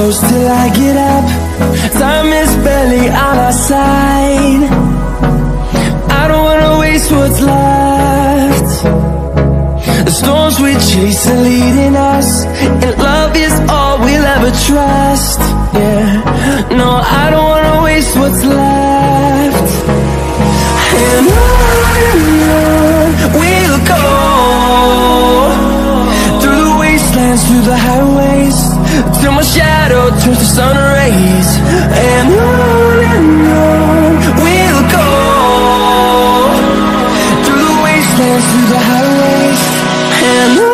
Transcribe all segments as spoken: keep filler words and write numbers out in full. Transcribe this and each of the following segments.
close till I get up. Time is barely on our side. I don't wanna waste what's left. The storms we chase are leading us, and love is all we'll ever trust. Yeah, no, I don't wanna waste what's left. And on we'll go, through the wastelands, through the highways, till my shadow turns to sun rays. And on and on we'll go, through the wastelands, through the highways, and on.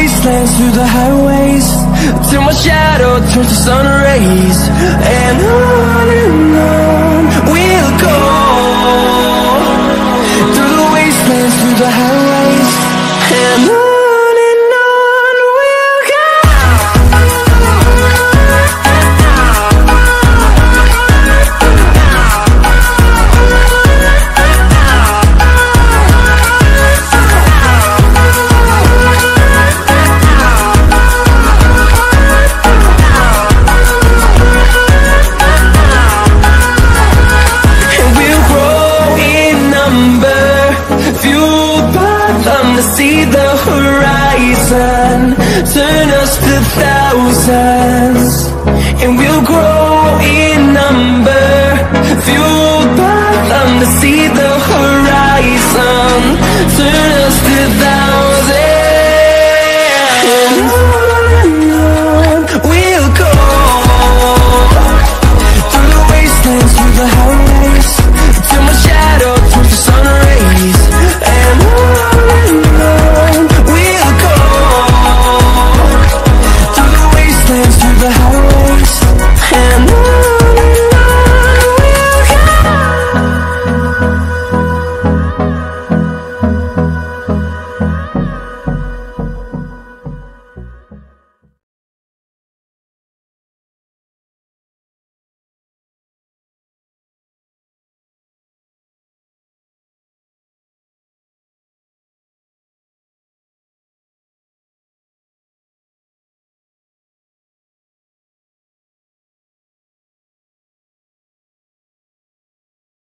Through the highways, till my shadow turns to sun rays. And on